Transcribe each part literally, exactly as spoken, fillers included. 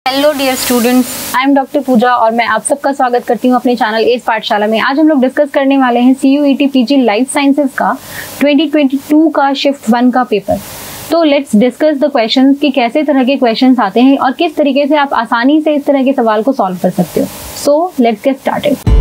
Hello dear students, I am doctor Pooja और मैं आप सबका स्वागत करती हूँ अपने चैनल एज पाठशाला में। आज हम लोग डिस्कस करने वाले हैं C U E T P G life sciences का ट्वेंटी ट्वेंटी टू का शिफ्ट वन का पेपर। तो लेट्स डिस्कस द क्वेश्चंस कि कैसे तरह के क्वेश्चंस आते हैं और किस तरीके से आप आसानी से इस तरह के सवाल को सॉल्व कर सकते हो। So let's get started.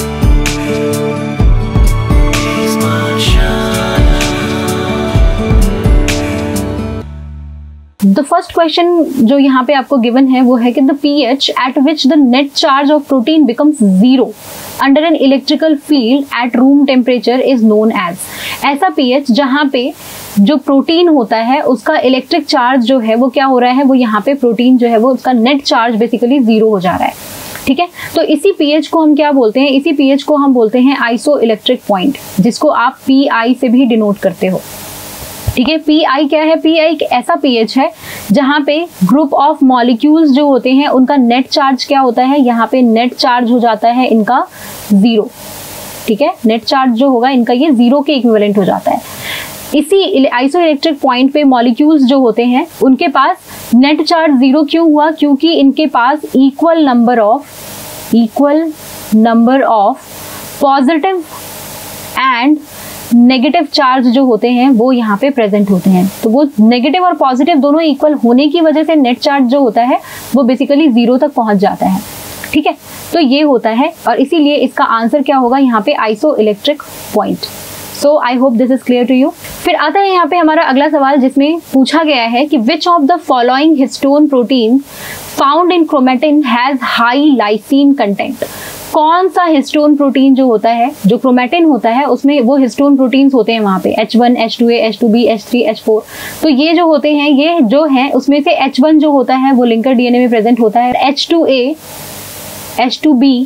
The first question जो यहाँ पे आपको गिवन है वो है कि the pH at which the net charge of protein becomes zero under an electrical field at room temperature is known as। ऐसा pH जहाँ पे जो प्रोटीन होता है उसका इलेक्ट्रिक चार्ज जो है वो क्या हो रहा है, वो यहाँ पे प्रोटीन जो है वो उसका नेट चार्ज बेसिकली जीरो हो जा रहा है। ठीक है, तो इसी pH को हम क्या बोलते हैं, इसी pH को हम बोलते हैं आइसो इलेक्ट्रिक पॉइंट, जिसको आप P I से भी डिनोट करते हो। ठीक है, पी आई क्या है? पी आई एक ऐसा पीएच है जहाँ पे ग्रुप ऑफ मॉलिक्यूल्स जो होते हैं उनका नेट चार्ज क्या होता है, यहाँ पे नेट चार्ज हो जाता है इनका जीरो। ठीक है, नेट चार्ज जो होगा इनका ये जीरो के इक्विवेलेंट हो जाता है। इसी आइसो इलेक्ट्रिक पॉइंट पे मॉलिक्यूल्स जो होते हैं उनके पास नेट चार्ज जीरो क्यों हुआ? क्योंकि इनके पास equal number of equal number of positive and negative charge जो होते हैं वो यहाँ पे प्रेजेंट होते हैं। तो वो नेगेटिव और पॉजिटिव दोनों इक्वल होने की वजह से नेट चार्ज जो होता है वो बेसिकली जीरो तक पहुंच जाता है। ठीक है, तो ये होता है और इसीलिए इसका आंसर क्या होगा यहाँ पे isoelectric point. So I hope this is clear to you. फिर आता है यहाँ पे हमारा अगला सवाल जिसमें पूछा गया है कि which of the following histone protein found in chromatin has high lysine content. कौन सा हिस्टोन प्रोटीन जो होता है, जो क्रोमेटिन होता है उसमें वो हिस्टोन प्रोटीन्स होते हैं वहाँ पे H one, H two A, H two B, H three, H four. तो ये जो होते हैं, ये जो है उसमें से एच वन जो होता है वो लिंकर डीएनए में प्रेजेंट होता है। H two A, H two B,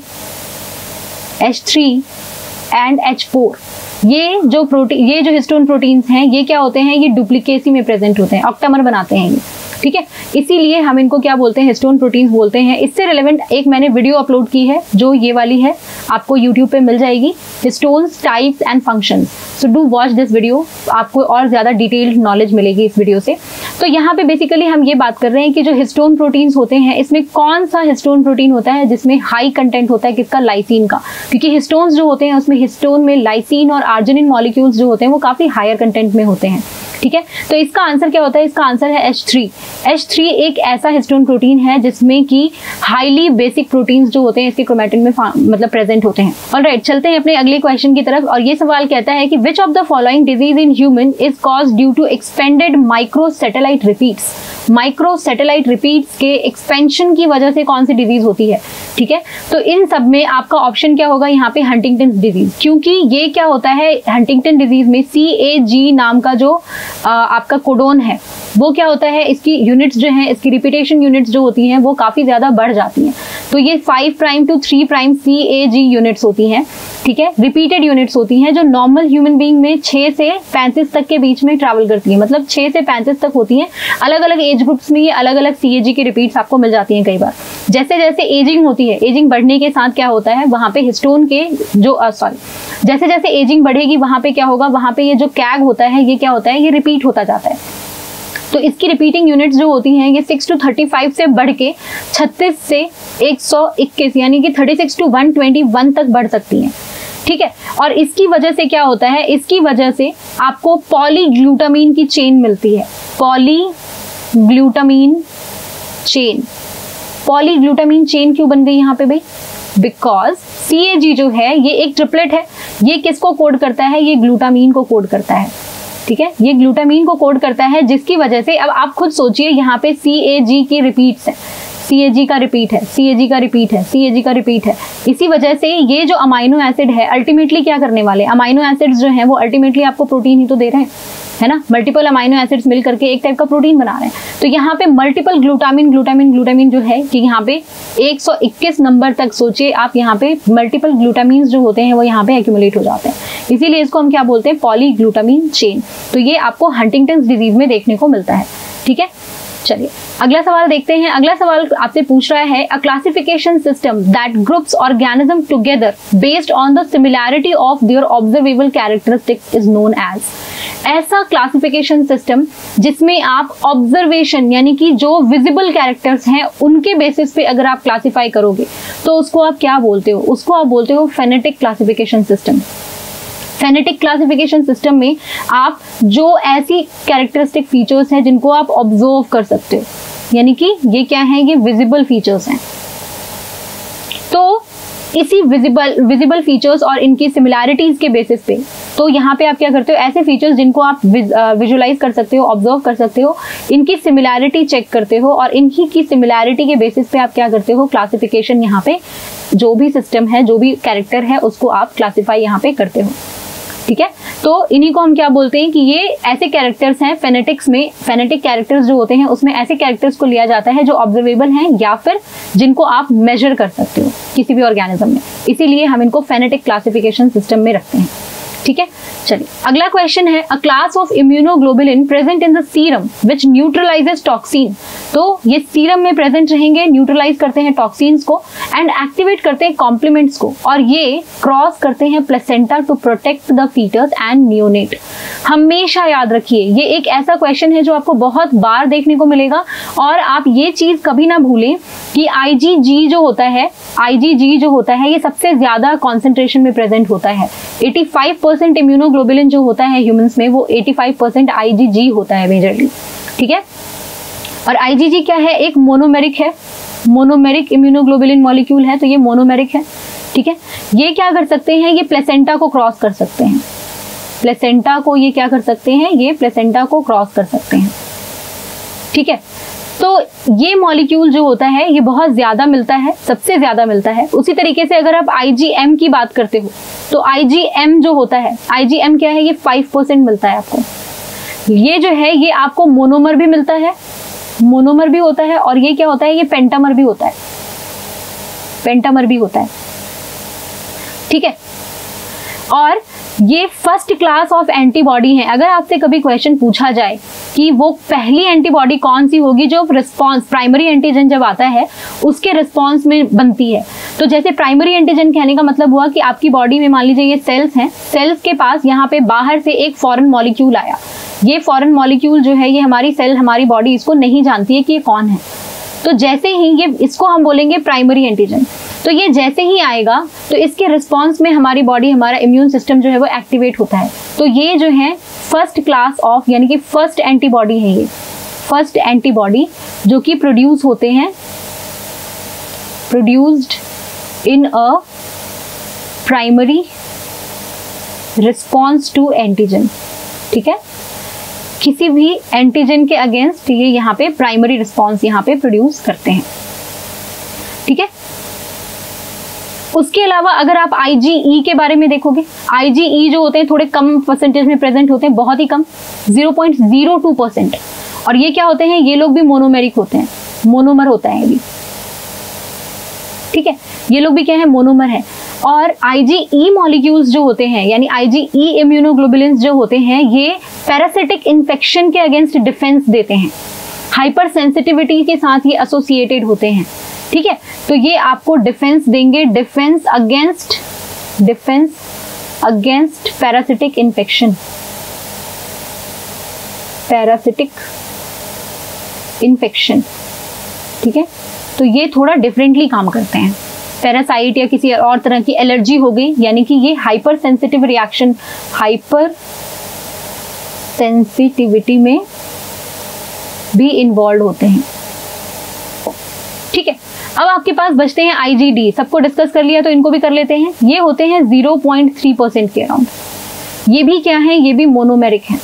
H three and H four, ये जो प्रोटीन ये जो हिस्टोन प्रोटीन्स हैं ये क्या होते हैं, ये डुप्लीकेसी में प्रेजेंट होते हैं, ऑक्टामर बनाते हैं ये। ठीक है, इसीलिए हम इनको क्या बोलते हैं, हिस्टोन प्रोटीन्स बोलते हैं। इससे रिलेवेंट एक मैंने वीडियो अपलोड की है जो ये वाली है, आपको यूट्यूब पे मिल जाएगी, histones types and functions. So do watch this video, आपको और ज़्यादा डिटेल्ड नॉलेज मिलेगी इस वीडियो से। तो यहाँ पे बेसिकली हम ये बात कर रहे हैं कि जो हिस्टोन प्रोटीन्स होते हैं इसमें कौन सा हिस्टोन प्रोटीन होता है जिसमें हाई कंटेंट होता है, किसका? लाइसिन का। क्योंकि हिस्टोन्स जो होते हैं उसमें हिस्टोन में लाइसिन और आर्जिनिन मॉलिक्यूल्स जो होते हैं वो काफ़ी हायर कंटेंट में होते हैं। ठीक है, तो इसका आंसर क्या होता है? इसका आंसर है एच थ्री। एच थ्री एक ऐसा हिस्टोन प्रोटीन है जिसमें कि हाईली बेसिक प्रोटीन्स जो होते हैं इसके क्रोमेटिन में मतलब प्रेजेंट होते हैं। ऑलराइट, चलते हैं अपने अगले क्वेश्चन की तरफ और ये सवाल कहता है कि which of the following disease in human is caused due to expanded microsatellite repeats. Microsatellite repeats के एक्सपेंशन की वजह से कौन सी डिजीज होती है? ठीक है, तो इन सब में आपका ऑप्शन क्या होगा यहाँ पे? Huntington disease. क्योंकि ये क्या होता है, हंटिंगटन डिजीज में सी ए जी नाम का जो आ, आपका कोडोन है वो क्या होता है, इसकी यूनिट्स जो हैं, इसकी रिपीटेशन यूनिट्स जो होती हैं वो काफ़ी ज़्यादा बढ़ जाती हैं। तो ये five prime to three prime C A G units होती हैं। ठीक है, रिपीटेड यूनिट्स होती हैं जो नॉर्मल ह्यूमन बीइंग में छः से पैंतीस तक के बीच में ट्रैवल करती हैं, मतलब छः से पैंतीस तक होती हैं। अलग अलग एज ग्रुप्स में ये अलग अलग सी ए जी की रिपीट्स आपको मिल जाती हैं कई बार। जैसे जैसे एजिंग होती है, एजिंग बढ़ने के साथ क्या होता है वहाँ पे हिस्टोन के जो सॉरी जैसे जैसे एजिंग बढ़ेगी वहाँ पे क्या होगा, वहाँ पे ये जो कैग होता है ये क्या होता है, ये रिपीट होता जाता है। तो इसकी रिपीटिंग यूनिट्स जो होती हैं ये सिक्स टू थर्टी फाइव से बढ़ के छत्तीस से एक सौ इक्कीस यानी कि thirty six to one twenty one तक बढ़ सकती हैं। ठीक है, और इसकी वजह से क्या होता है, इसकी वजह से आपको पॉलीग्लूटामीन की चेन मिलती है। पॉलीग्लूटामीन चेन। पॉलीग्लूटामीन चेन क्यों बन गई यहाँ पे भाई? बिकॉज सी ए जी जो है ये एक ट्रिपलेट है, ये किसको कोड करता है, ये ग्लूटामीन को कोड करता है। ठीक है, ये ग्लूटामीन को कोड करता है जिसकी वजह से अब आप खुद सोचिए यहाँ पे सी ए जी की रिपीट्स है, सी ए जी का रिपीट है, सी ए जी का रिपीट है, सी ए जी का रिपीट है। इसी वजह से ये जो अमाइनो एसिड है अल्टीमेटली क्या करने वाले, अमाइनो एसिड्स जो हैं वो अल्टीमेटली आपको प्रोटीन ही तो दे रहे हैं, है ना। मल्टीपल अमाइनो एसिड्स मिल करके एक टाइप का प्रोटीन बना रहे हैं। तो यहाँ पे मल्टीपल ग्लूटामिन ग्लूटामिन ग्लूटामिन जो है कि यहाँ पे एक सौ इक्कीस नंबर तक सोचिए आप, यहाँ पे मल्टीपल ग्लूटामिन जो होते हैं वो यहाँ पे एक्यूमुलेट हो जाते हैं। इसीलिए इसको हम क्या बोलते हैं, पॉलीग्लूटामिन चेन। तो ये आपको हंटिंगटन डिजीज में देखने को मिलता है। ठीक है, चलिए अगला सवाल देखते हैं। अगला सवाल आपसे पूछ रहा है, a classification system that groups organism together based on the similarity of their observable characteristics is known as. ऐसा क्लासिफिकेशन सिस्टम जिसमें आप ऑब्जर्वेशन यानी कि जो विजिबल कैरेक्टर्स हैं उनके बेसिस पे अगर आप क्लासिफाई करोगे तो उसको आप क्या बोलते हो? उसको आप बोलते हो phenetic classification system. Phenetic classification system में आप जो ऐसी कैरेक्टरिस्टिक फीचर्स हैं जिनको आप ऑब्जर्व कर सकते हो, यानी कि ये क्या है, ये विजिबल फीचर्स हैं। तो इसी विजिबल विजिबल फीचर्स और इनकी सिमिलैरिटीज के बेसिस पे तो यहाँ पे आप क्या करते हो, ऐसे फीचर्स जिनको आप विजुलाइज कर सकते हो, ऑब्जर्व कर सकते हो, इनकी सिमिलैरिटी चेक करते हो और इनकी की सिमिलैरिटी के बेसिस पे आप क्या करते हो, क्लासिफिकेशन यहाँ पे जो भी सिस्टम है, जो भी कैरेक्टर है उसको आप क्लासीफाई यहाँ पे करते हो। ठीक है, तो इन्हीं को हम क्या बोलते हैं कि ये ऐसे कैरेक्टर्स हैं। फेनेटिक्स में फेनेटिक कैरेक्टर्स जो होते हैं उसमें ऐसे कैरेक्टर्स को लिया जाता है जो ऑब्जर्वेबल हैं या फिर जिनको आप मेजर कर सकते हो किसी भी ऑर्गेनिज्म में, इसीलिए हम इनको फेनेटिक क्लासिफिकेशन सिस्टम में रखते हैं। ठीक है, चलिए अगला क्वेश्चन है, a class of immunoglobulin present in the serum which neutralises toxin. तो ये सीरम में प्रेजेंट रहेंगे, न्यूट्रलाइज करते हैं टॉक्सिन्स को एंड एक्टिवेट करते हैं कॉम्प्लीमेंट्स को, और ये क्रॉस करते हैं placenta to protect the foetus and neonate. हमेशा याद रखिए, ये एक ऐसा क्वेश्चन है जो आपको बहुत बार देखने को मिलेगा, और आप ये चीज कभी ना भूलें कि आईजीजी जो होता है आईजीजी जो होता है ये सबसे ज्यादा कॉन्सेंट्रेशन में प्रेजेंट होता है। पचासी परसेंट इम्यूनोग्लोबुलिन जो होता है ह्यूमंस में वो पचासी परसेंट आईजीजी होता है मेजरली। ठीक है, और आईजीजी क्या है, एक मोनोमेरिक है, मोनोमेरिक इम्यूनोग्लोबुलिन मॉलिक्यूल है, तो ये मोनोमेरिक है। ठीक है, ये क्या कर सकते हैं, ये प्लेसेंटा को क्रॉस कर सकते हैं, प्लेसेंटा को ये क्या कर सकते हैं, ये प्लेसेंटा को क्रॉस कर सकते हैं। ठीक है, तो ये मॉलिक्यूल जो होता है ये बहुत ज्यादा मिलता है, सबसे ज्यादा मिलता है। उसी तरीके से अगर आप आईजीएम की बात करते हो तो आईजीएम जो होता है, आईजीएम क्या है, ये फाइव परसेंट मिलता है आपको। ये जो है ये आपको मोनोमर भी मिलता है, मोनोमर भी होता है, और ये क्या होता है, ये पेंटामर भी होता है, पेंटामर भी होता है। ठीक है, और ये फर्स्ट क्लास ऑफ एंटीबॉडी है। अगर आपसे कभी क्वेश्चन पूछा जाए कि वो पहली एंटीबॉडी कौन सी होगी जो रिस्पॉन्स प्राइमरी एंटीजन जब आता है उसके रिस्पॉन्स में बनती है, तो जैसे प्राइमरी एंटीजन कहने का मतलब हुआ कि आपकी बॉडी में मान लीजिए ये सेल्स हैं, सेल्स के पास यहाँ पे बाहर से एक फॉरेन मॉलिक्यूल आया, ये फॉरेन मॉलिक्यूल जो है ये हमारी सेल, हमारी बॉडी इसको नहीं जानती है कि ये कौन है, तो जैसे ही ये इसको हम बोलेंगे प्राइमरी एंटीजन, तो ये जैसे ही आएगा तो इसके रिस्पॉन्स में हमारी बॉडी, हमारा इम्यून सिस्टम जो है वो एक्टिवेट होता है। तो ये जो है फर्स्ट क्लास ऑफ यानी कि फर्स्ट एंटीबॉडी है, ये फर्स्ट एंटीबॉडी जो कि प्रोड्यूस होते हैं, produced in a primary response to antigen. ठीक है, किसी भी एंटीजन के अगेंस्ट ये यहाँ पे प्राइमरी रिस्पॉन्स यहाँ पे प्रोड्यूस करते हैं। ठीक है, उसके अलावा अगर आप आईजीई के बारे में देखोगे, आईजीई जो होते हैं थोड़े कम परसेंटेज में प्रेजेंट होते हैं, बहुत ही कम, zero point zero two percent, और ये क्या होते हैं, ये लोग भी मोनोमेरिक होते हैं, मोनोमर होता है ये भी। ठीक है, ये लोग भी क्या है, मोनोमर है। और आईजीई मॉलिक्यूल्स जो होते हैं यानी आईजीई इम्यूनोग्लोबुलिन्स जो होते हैं ये पैरासिटिक इन्फेक्शन के अगेंस्ट डिफेंस देते हैं, हाइपर सेंसिटिविटी के साथ ये एसोसिएटेड होते हैं। ठीक है, तो ये आपको डिफेंस देंगे, defence against defence against parasitic infection, parasitic infection. ठीक है, तो ये थोड़ा डिफरेंटली काम करते हैं। पैरासाइट या किसी और तरह की एलर्जी हो गई यानी कि ये hyper sensitive reaction, hyper sensitivity में भी इन्वॉल्व होते हैं। ठीक है, अब आपके पास बचते हैं आईजीडी, सबको डिस्कस कर लिया तो इनको भी कर लेते हैं। ये होते हैं ज़ीरो पॉइंट थ्री परसेंट के अराउंड, ये भी क्या है, ये भी मोनोमेरिक है।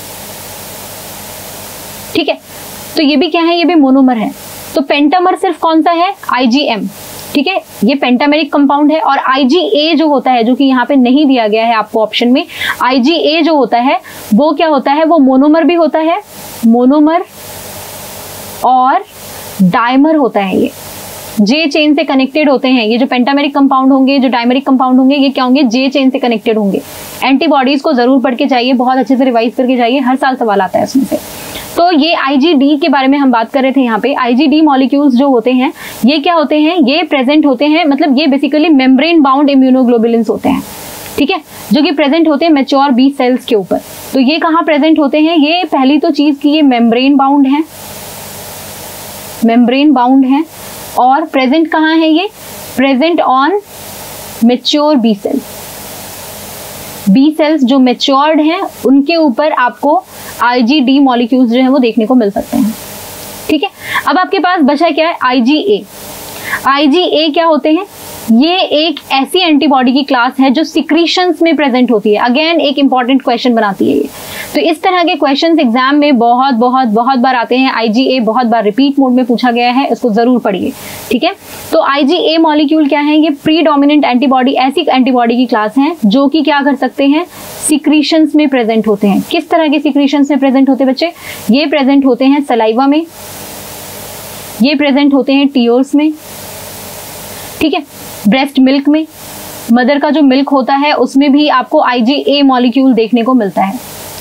ठीक है, तो ये भी क्या है, ये भी मोनोमर है। तो पेंटामर सिर्फ कौन सा है, आईजीएम। ठीक है, ये पेंटामेरिक कंपाउंड है। और आईजीए जो होता है, जो कि यहाँ पे नहीं दिया गया है आपको ऑप्शन में, आईजीए जो होता है वो क्या होता है, वो मोनोमर भी होता है, मोनोमर और डायमर होता है। ये जे चेन से कनेक्टेड होते हैं। ये जो पेंटामेरिक कंपाउंड होंगे, जो डायमेरिक कंपाउंड होंगे, ये क्या होंगे, जे चेन से कनेक्टेड होंगे। एंटीबॉडीज को जरूर पढ़ के जाइए, बहुत अच्छे से रिवाइज करके जाइए, हर साल सवाल आता है इसमें से। तो ये आईजीडी के बारे में हम बात कर रहे थे यहाँ पे। आईजीडी मॉलिक्यूल्स जो होते हैं ये क्या होते हैं, ये प्रेजेंट होते हैं, मतलब ये बेसिकली मेम्ब्रेन बाउंड इम्यूनोग्लोबुलिन्स होते हैं, ठीक है, जो कि प्रेजेंट होते हैं मैच्योर बी सेल्स के ऊपर। तो ये कहाँ प्रेजेंट होते हैं, ये पहली तो चीज की ये मेम्ब्रेन बाउंड है, मेम्ब्रेन बाउंड है, और प्रेजेंट कहाँ है, ये present on mature B cells. B cells जो मैच्योर्ड हैं उनके ऊपर आपको आईजीडी मॉलिक्यूल्स जो है वो देखने को मिल सकते हैं, ठीक है। अब आपके पास बचा क्या है, आईजीए। आईजीए क्या होते हैं, ये एक ऐसी एंटीबॉडी की क्लास है जो सिक्रीशंस में प्रेजेंट होती है। अगेन एक इंपॉर्टेंट क्वेश्चन बनाती है ये। तो इस तरह के क्वेश्चंस एग्जाम में बहुत बहुत बहुत बार आते हैं। आईजीए बहुत बार रिपीट मोड में पूछा गया है, इसको जरूर पढ़िए, ठीक है। तो आईजीए मॉलिक्यूल क्या है, ये प्रीडोमिनेंट एंटीबॉडी, ऐसी एंटीबॉडी की क्लास है जो कि क्या कर सकते हैं, सिक्रीशंस में प्रेजेंट होते हैं। किस तरह के सिक्रीशंस में प्रेजेंट होते हैं बच्चे, ये प्रेजेंट होते हैं सलाइवा में, ये प्रेजेंट होते हैं टीयर्स में, ठीक है, ब्रेस्ट मिल्क में, मदर का जो मिल्क होता है उसमें भी आपको आईजीए मॉलिक्यूल देखने को मिलता है,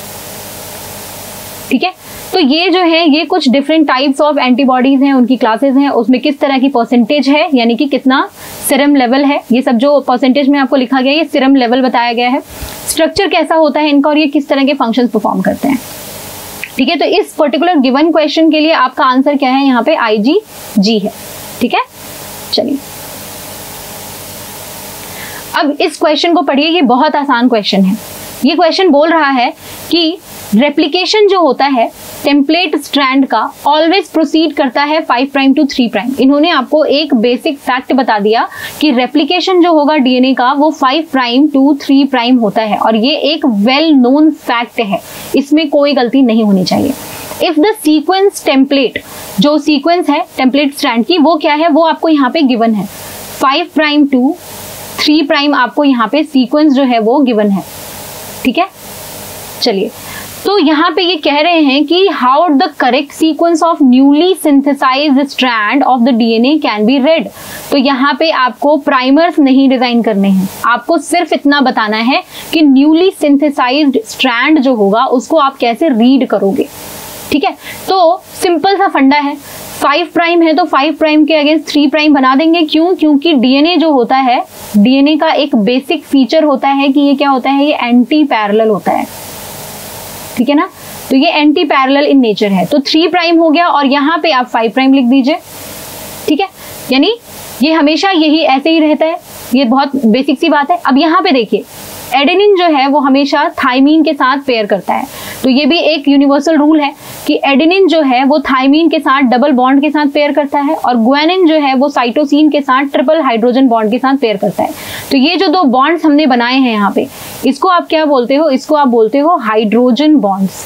ठीक है। तो ये जो है ये कुछ डिफरेंट टाइप्स ऑफ एंटीबॉडीज हैं, उनकी क्लासेस हैं, उसमें किस तरह की परसेंटेज है, यानी कि कितना सीरम लेवल है, ये सब जो परसेंटेज में आपको लिखा गया है ये सीरम लेवल बताया गया है। स्ट्रक्चर कैसा होता है इनका और ये किस तरह के फंक्शंस परफॉर्म करते हैं, ठीक है। तो इस पर्टिकुलर गिवन क्वेश्चन के लिए आपका आंसर क्या है, यहाँ पे आईजीजी है, ठीक है। चलिए अब इस क्वेश्चन को पढ़िए, ये बहुत आसान क्वेश्चन है। ये क्वेश्चन बोल रहा है कि रेप्लिकेशन जो होता है टेम्पलेट स्ट्रैंड का ऑलवेज प्रोसीड करता है five prime to three prime. इन्होंने आपको एक बेसिक फैक्ट बता दिया कि रेप्लिकेशन जो होगा डीएनए का वो five prime to three prime होता है, और ये एक वेल नोन फैक्ट है, इसमें कोई गलती नहीं होनी चाहिए। इफ द सीक्वेंस टेम्पलेट, जो सीक्वेंस है टेम्पलेट स्ट्रैंड की वो क्या है, वो आपको यहाँ पे गिवन है, five prime to three prime आपको यहाँ पे सीक्वेंस जो है वो गिवन है, ठीक है। चलिए तो यहाँ पे ये कह रहे हैं कि how the correct sequence of newly synthesised strand of the DNA can be read. तो यहाँ पे आपको प्राइमर्स नहीं डिजाइन करने हैं, आपको सिर्फ इतना बताना है कि न्यूली सिंथेसाइज्ड स्ट्रैंड जो होगा उसको आप कैसे रीड करोगे, ठीक है। तो सिंपल सा फंडा है, फाइव प्राइम है तो फाइव प्राइम के अगेंस्ट थ्री प्राइम बना देंगे, क्यों, क्योंकि डीएनए जो होता है, डीएनए का एक बेसिक फीचर होता है कि ये क्या होता है, ये एंटी पैरेलल होता है, ठीक है ना। तो ये एंटी पैरेलल इन नेचर है। तो थ्री प्राइम हो गया और यहाँ पे आप फाइव प्राइम लिख दीजिए, ठीक है, यानी ये हमेशा यही ऐसे ही रहता है, ये बहुत बेसिक सी बात है। अब यहाँ पे देखिए एडेनिन जो है वो हमेशा थाइमीन के साथ पेयर करता है, तो ये भी एक यूनिवर्सल रूल है कि एडेनिन जो है वो थाइमीन के साथ डबल बॉन्ड के साथ पेयर करता है, और ग्वानिन जो है वो साइटोसिन के साथ ट्रिपल हाइड्रोजन बॉन्ड के साथ पेयर करता है। तो ये जो दो बॉन्ड्स हमने बनाए हैं यहाँ पे, इसको आप क्या बोलते हो, इसको आप बोलते हो हाइड्रोजन बॉन्ड्स।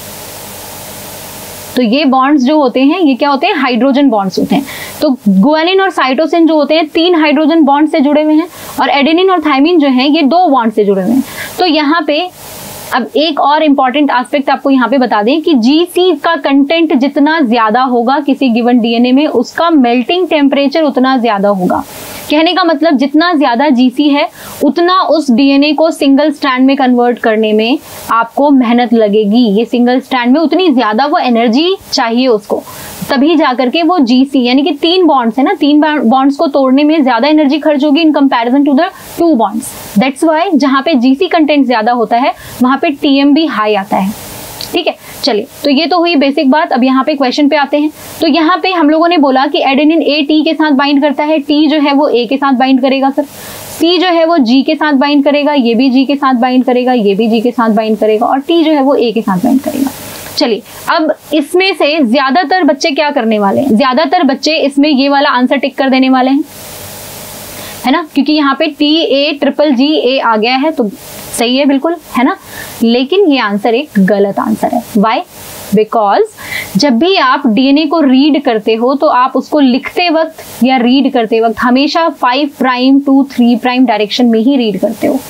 तो ये बॉन्ड्स जो होते हैं ये क्या होते हैं, हाइड्रोजन बॉन्ड्स होते हैं। तो ग्वानिन और साइटोसिन जो होते हैं तीन हाइड्रोजन बॉन्ड से जुड़े हुए हैं, और एडेनिन और थाइमिन जो है ये दो बॉन्ड से जुड़े हुए हैं। तो यहाँ पे अब एक और इम्पॉर्टेंट एस्पेक्ट आपको यहाँ पे बता दें कि जीसी का कंटेंट जितना ज्यादा होगा किसी गिवन डीएनए में, उसका मेल्टिंग टेम्परेचर उतना ज्यादा होगा। कहने का मतलब जितना ज्यादा जीसी है उतना उस डीएनए को सिंगल स्ट्रैंड में कन्वर्ट करने में आपको मेहनत लगेगी। ये सिंगल स्ट्रैंड में उतनी ज्यादा वो एनर्जी चाहिए उसको, तभी जाकर के वो जीसी यानी कि तीन बॉन्ड्स है ना, तीन बॉन्ड्स को तोड़ने में ज्यादा एनर्जी खर्च होगी in comparison to the two bonds. That's why जहां पे जीसी कंटेंट ज्यादा होता है वहां पे टीएम भी हाई आता है, ठीक है। चलिए तो ये तो हुई बेसिक बात। अब यहाँ पे क्वेश्चन पे आते हैं। तो यहाँ पे हम लोगों ने बोला कि एडेनिन ए टी के साथ बाइंड करता है, टी जो है वो ए के साथ बाइंड करेगा सर, सी जो है वो जी के साथ बाइंड करेगा, ये भी जी के साथ बाइंड करेगा, ये भी जी के साथ बाइंड करेगा, और टी जो है वो ए के साथ बाइंड करेगा। चलिए अब इसमें से ज्यादातर बच्चे क्या करने वाले हैं, ज्यादातर बच्चे इसमें ये वाला आंसर टिक कर देने वाले हैं, है ना, क्योंकि यहाँ पे टी ए ट्रिपल जी ए आ गया है तो सही है बिल्कुल, है ना। लेकिन ये आंसर एक गलत आंसर है। व्हाई? बिकॉज जब भी आप डीएनए को रीड करते हो तो आप उसको लिखते वक्त या रीड करते वक्त हमेशा five prime to three prime direction में ही रीड करते हो।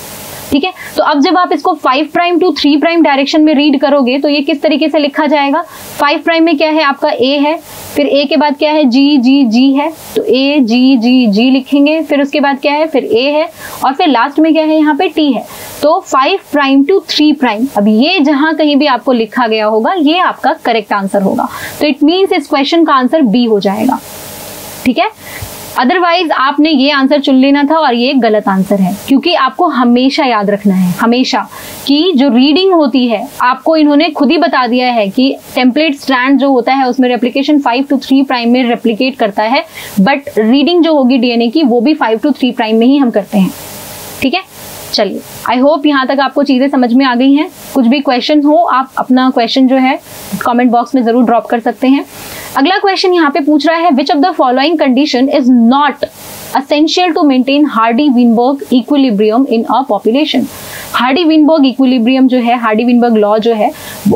ठीक है, तो अब जब आप इसको five prime to three prime direction में रीड करोगे तो ये किस तरीके से लिखा जाएगा? फाइव प्राइम में क्या है आपका ए है, फिर ए के बाद क्या है जी जी जी है, तो ए जी जी जी लिखेंगे, फिर उसके बाद क्या है, फिर ए है, और फिर लास्ट में क्या है यहाँ पे टी है। तो five prime to three prime, अब ये जहां कहीं भी आपको लिखा गया होगा ये आपका करेक्ट आंसर होगा। तो इट मीन्स इस क्वेश्चन का आंसर बी हो जाएगा। ठीक है, अदरवाइज आपने ये आंसर चुन लेना था और ये गलत आंसर है, क्योंकि आपको हमेशा याद रखना है हमेशा कि जो रीडिंग होती है, आपको इन्होंने खुद ही बता दिया है कि टेम्पलेट स्ट्रैंड जो होता है उसमें replication five to three prime में रेप्लिकेट करता है, बट रीडिंग जो होगी डीएनए की वो भी फाइव टू थ्री प्राइम में ही हम करते हैं। ठीक है, चलिए आई होप यहाँ तक आपको चीजें समझ में आ गई हैं। कुछ भी क्वेश्चन हो आप अपना क्वेश्चन जो है कमेंट बॉक्स में जरूर ड्रॉप कर सकते हैं। अगला क्वेश्चन यहाँ पे पूछ रहा है, which of the following condition is not essential to maintain Hardy-Weinberg equilibrium in a population? Hardy-Weinberg equilibrium जो है, Hardy-Weinberg लॉ जो है,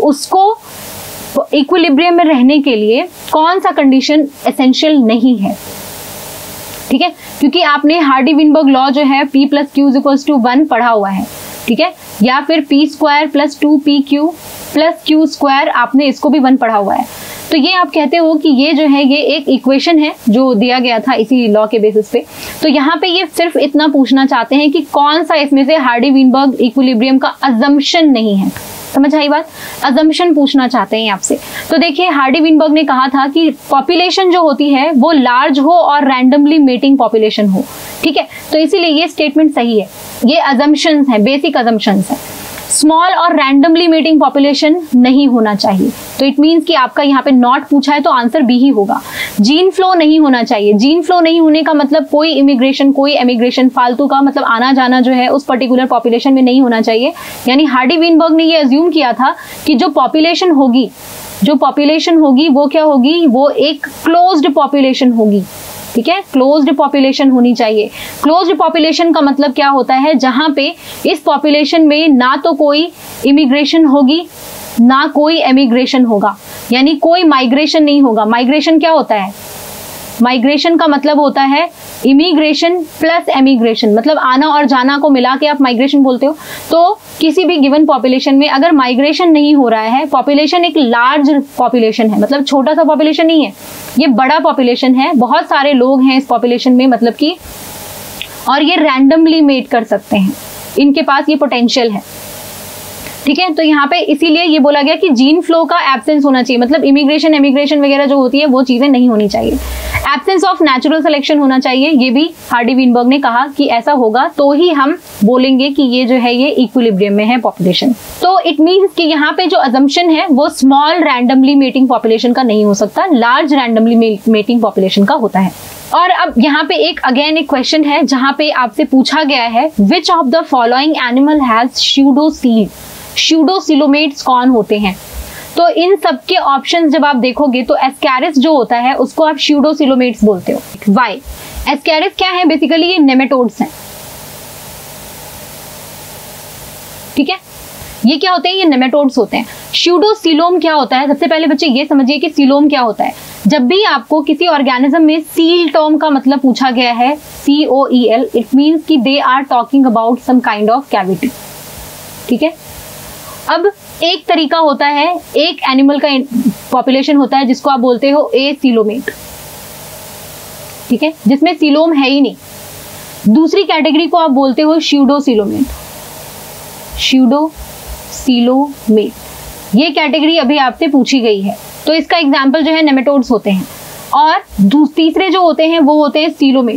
उसको इक्विलिब्रियम में रहने के लिए कौन सा कंडीशन एसेंशियल नहीं है? ठीक है, क्योंकि आपने हार्डी-विनबर्ग लॉ जो है P plus Q is equals to one पढ़ा हुआ है। ठीक है, या फिर P square plus two P Q plus Q square, आपने इसको भी वन पढ़ा हुआ है। तो ये आप कहते हो कि ये जो है ये एक इक्वेशन है जो दिया गया था इसी लॉ के बेसिस पे। तो यहाँ पे ये सिर्फ इतना पूछना चाहते हैं कि कौन सा इसमें से हार्डी-विनबर्ग इक्विलिब्रियम का अजम्पशन नहीं है। समझ आई बात? अजम्पशन पूछना चाहते हैं आपसे। तो देखिए, हार्डी-विनबर्ग ने कहा था कि पॉपुलेशन जो होती है वो लार्ज हो और रैंडमली मेटिंग पॉपुलेशन हो। ठीक है, तो इसीलिए ये स्टेटमेंट सही है। ये अजम्पशंस हैं, बेसिक अजम्पशंस हैं। स्मॉल और रैंडमली मेटिंग पॉपुलेशन नहीं होना चाहिए। तो इट मींस कि आपका यहाँ पे नॉट पूछा है तो आंसर बी ही होगा। जीन फ्लो नहीं होना चाहिए। जीन फ्लो नहीं होने का मतलब कोई इमिग्रेशन, कोई एमिग्रेशन फालतू का, मतलब आना जाना जो है उस पर्टिकुलर पॉपुलेशन में नहीं होना चाहिए। यानी हार्डी-विनबर्ग ने ये अज्यूम किया था कि जो पॉपुलेशन होगी जो पॉपुलेशन होगी वो क्या होगी, वो एक क्लोज्ड पॉपुलेशन होगी। ठीक है, क्लोज्ड पॉपुलेशन होनी चाहिए। क्लोज्ड पॉपुलेशन का मतलब क्या होता है, जहां पे इस पॉपुलेशन में ना तो कोई इमिग्रेशन होगी ना कोई एमिग्रेशन होगा, यानी कोई माइग्रेशन नहीं होगा। माइग्रेशन क्या होता है? माइग्रेशन का मतलब होता है इमिग्रेशन प्लस एमिग्रेशन, मतलब आना और जाना को मिला के आप माइग्रेशन बोलते हो। तो किसी भी गिवन पॉपुलेशन में अगर माइग्रेशन नहीं हो रहा है, पॉपुलेशन एक लार्ज पॉपुलेशन है, मतलब छोटा सा पॉपुलेशन नहीं है, ये बड़ा पॉपुलेशन है, बहुत सारे लोग हैं इस पॉपुलेशन में, मतलब कि, और ये रैंडमली मेट कर सकते हैं, इनके पास ये पोटेंशियल है। ठीक है, तो यहाँ पे इसीलिए ये बोला गया कि जीन फ्लो का एब्सेंस होना चाहिए, मतलब इमिग्रेशन एमिग्रेशन वगैरह जो होती है वो चीजें नहीं होनी चाहिए। एब्सेंस ऑफ नेचुरल सिलेक्शन होना चाहिए, ये भी हार्डी-विनबर्ग ने कहा कि ऐसा होगा तो ही हम बोलेंगे कि ये जो है ये इक्विलिब्रियम में है पॉपुलेशन। तो इट मींस कि यहाँ पे जो अजम्पशन है वो स्मॉल रैंडमली मेटिंग पॉपुलेशन का नहीं हो सकता, लार्ज रैंडमली मेटिंग पॉपुलेशन का होता है। और अब यहाँ पे एक अगेन एक क्वेश्चन है जहाँ पे आपसे पूछा गया है, which of the following animal has pseudocoel? Pseudocoelomates कौन होते हैं? तो इन सब के ऑप्शंस जब आप देखोगे तो एस्कैरिस जो होता है उसको आप स्यूडोसिलोमेट्स बोलते हो। वाई? एस्कैरिस क्या है? बेसिकली ये नेमेटोड्स हैं। ठीक है, ये क्या होते हैं? ये नेमेटोड्स होते हैं। स्यूडोसिलोम क्या होता है? सबसे पहले बच्चे ये समझिए कि सिलोम क्या होता है। जब भी आपको किसी ऑर्गेनिज्म में सील टर्म का मतलब पूछा गया है, C O E L, it means कि they are talking about some kind of cavity. ठीक है, अब एक तरीका होता है, एक एनिमल का पॉपुलेशन होता है जिसको आप बोलते हो ए सिलोमेट। ठीक है, जिसमें सिलोम है ही नहीं। दूसरी कैटेगरी को आप बोलते हो स्यूडोसिलोमेट। स्यूडोसिलोमेट ये कैटेगरी अभी आपसे पूछी गई है, तो इसका एग्जाम्पल जो है नेमेटोड्स होते हैं। और तीसरे जो होते हैं वो होते हैं सिलोमेट।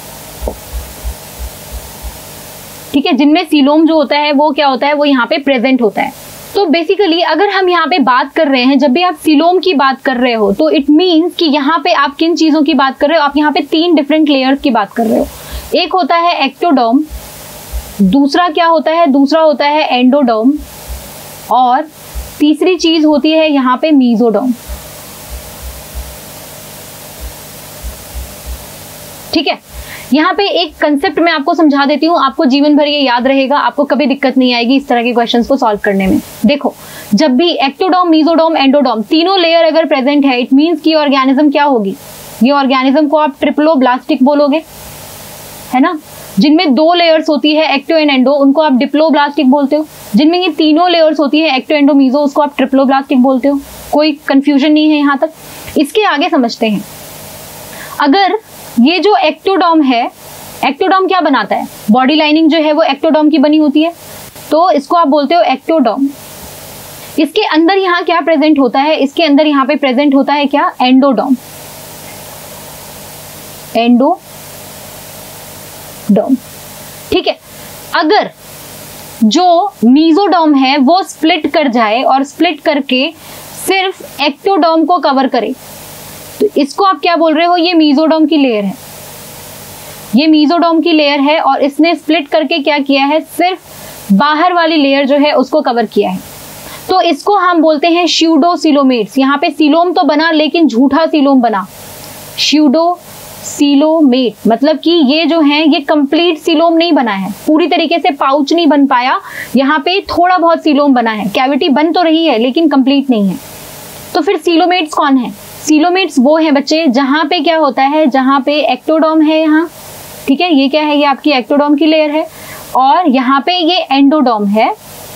ठीक है, जिनमें सीलोम जो होता है वो क्या होता है, वो यहाँ पे प्रेजेंट होता है। तो बेसिकली अगर हम यहाँ पे बात कर रहे हैं, जब भी आप सीलोम की बात कर रहे हो तो इट मीन्स कि यहाँ पे आप किन चीजों की बात कर रहे हो, आप यहाँ पे तीन डिफरेंट लेयर्स की बात कर रहे हो। एक होता है एक्टोडर्म, दूसरा क्या होता है, दूसरा होता है एंडोडर्म, और तीसरी चीज होती है यहाँ पे मीजोडर्म। ठीक है, यहाँ पे एक कंसेप्ट मैं आपको समझा देती हूँ, आपको जीवन भर ये याद रहेगा, आपको कभी दिक्कत नहीं आएगी इस तरह के क्वेश्चंस को सॉल्व करने में। देखो, जब भी एक्टोडर्म, मीजोडर्म, एंडोडर्म तीनों लेयर अगर प्रेजेंट है, इट मींस कि ऑर्गेनिज्म क्या होगी, ये ऑर्गेनिज्म को आप ट्रिप्लोब्लास्टिक बोलोगे, है ना। जिनमें दो लेयर्स होती है एक्टो एंड एंडो, उनको आप डिप्लोब्लास्टिक बोलते हो। जिनमें ये तीनों लेयर्स होती है एक्टो एंडो मीजो, उसको आप ट्रिप्लोब्लास्टिक बोलते हो। कोई कंफ्यूजन नहीं है यहाँ तक। इसके आगे समझते हैं, अगर ये जो एक्टोडर्म है, एक्टोडर्म क्या बनाता है, बॉडी लाइनिंग जो है वो एक्टोडर्म की बनी होती है, तो इसको आप बोलते हो एक्टोडर्म। इसके अंदर यहाँ क्या प्रेजेंट होता है, इसके अंदर यहाँ पे प्रेजेंट होता है क्या, एंडोडर्म। एंडोडर्म, ठीक है। अगर जो मीजोडर्म है वो स्प्लिट कर जाए और स्प्लिट करके सिर्फ एक्टोडर्म को कवर करे, तो इसको आप क्या बोल रहे हो, ये मीजोडर्म की लेयर है। ये मीजोडर्म की लेयर है और इसने स्प्लिट करके क्या किया है, सिर्फ बाहर वाली लेयर जो है उसको कवर किया है, तो इसको हम बोलते हैं स्यूडोसिलोमेट्स। यहाँ पे सीलोम तो बना लेकिन झूठा सीलोम बना, स्यूडोसिलोमेट, मतलब कि ये जो है ये कंप्लीट सीलोम नहीं बना है, पूरी तरीके से पाउच नहीं बन पाया, यहाँ पे थोड़ा बहुत सीलोम बना है, कैविटी बन तो रही है लेकिन कंप्लीट नहीं है। तो फिर सीलोमेट्स कौन है, सीलोमेट्स वो हैं बच्चे जहां पे क्या होता है, जहां पे एक्टोडर्म है यहाँ, ठीक है, ये क्या है, ये आपकी एक्टोडर्म की लेयर है, और यहाँ पे ये एंडोडर्म है,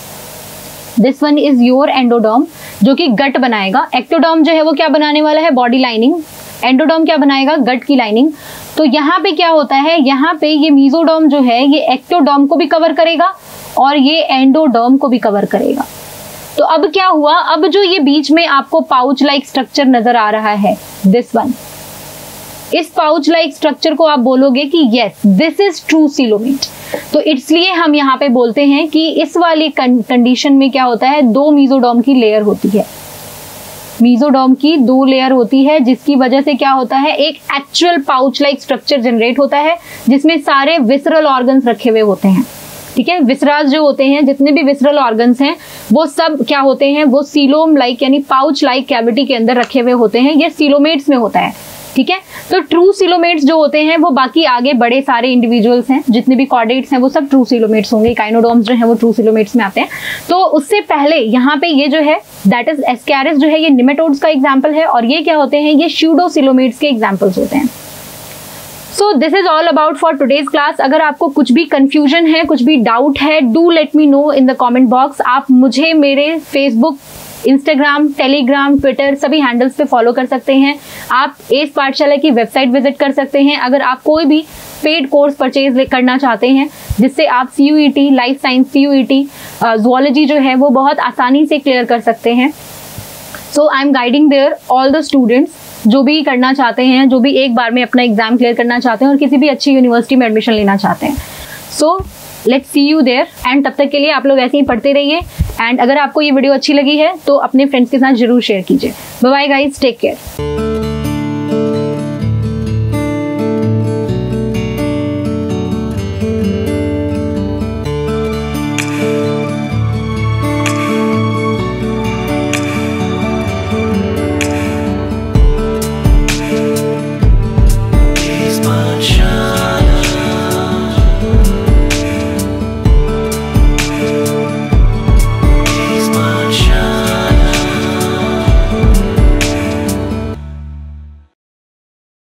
this one is your endoderm, जो कि गट बनाएगा। एक्टोडर्म जो है वो क्या बनाने वाला है, बॉडी लाइनिंग, एंडोडर्म क्या बनाएगा, गट की लाइनिंग। तो यहाँ पे क्या होता है, यहाँ पे ये मीजोडर्म जो है ये एक्टोडर्म को भी कवर करेगा और ये एंडोडर्म को भी कवर करेगा। तो अब क्या हुआ, अब जो ये बीच में आपको पाउच लाइक स्ट्रक्चर नजर आ रहा है, दिस वन, इस पाउच लाइक स्ट्रक्चर को आप बोलोगे कि yes this is true coelomate. तो इसलिए हम यहाँ पे बोलते हैं कि इस वाली कंडीशन में क्या होता है, दो मीजोडर्म की लेयर होती है, मीजोडर्म की दो लेयर होती है, जिसकी वजह से क्या होता है, एक actual pouch like structure generate होता है जिसमें सारे विसरल ऑर्गन्स रखे हुए होते हैं, ठीक है। विसराज जो होते हैं, जितने भी विसरल ऑर्गन्स हैं वो सब क्या होते हैं, वो सीलोम लाइक यानी पाउच लाइक कैविटी के अंदर रखे हुए होते हैं, ये सीलोमेट्स में होता है, ठीक है। तो ट्रू सीलोमेट्स जो होते हैं वो बाकी आगे बड़े सारे इंडिविजुअल्स हैं, जितने भी कॉर्डेट्स हैं वो सब ट्रू सीलोमेट्स होंगे, काइनोडर्म्स जो है वो ट्रू सीलोमेट्स में आते हैं। तो उससे पहले यहाँ पे ये जो है दैट इज एस्कैरिस जो है ये निमेटोड्स का एग्जाम्पल है, और ये क्या होते हैं, ये स्यूडोसिलोमेट्स के एग्जाम्पल्स होते हैं। So this is all about for today's class. अगर आपको कुछ भी कंफ्यूजन है, कुछ भी डाउट है, do let me know in the comment box. आप मुझे मेरे फेसबुक, इंस्टाग्राम, टेलीग्राम, ट्विटर सभी हैंडल्स पे फॉलो कर सकते हैं। आप एस पाठशाला की वेबसाइट विजिट कर सकते हैं अगर आप कोई भी पेड कोर्स परचेज करना चाहते हैं, जिससे आप C U E T, life science, C U E T, zoology जो है वो बहुत आसानी से क्लियर कर सकते हैं। So I am guiding their all the students जो भी करना चाहते हैं, जो भी एक बार में अपना एग्जाम क्लियर करना चाहते हैं और किसी भी अच्छी यूनिवर्सिटी में एडमिशन लेना चाहते हैं। So let's see you there, and तब तक के लिए आप लोग ऐसे ही पढ़ते रहिए। एंड अगर आपको ये वीडियो अच्छी लगी है तो अपने फ्रेंड्स के साथ जरूर शेयर कीजिए। Bye bye guys, take care.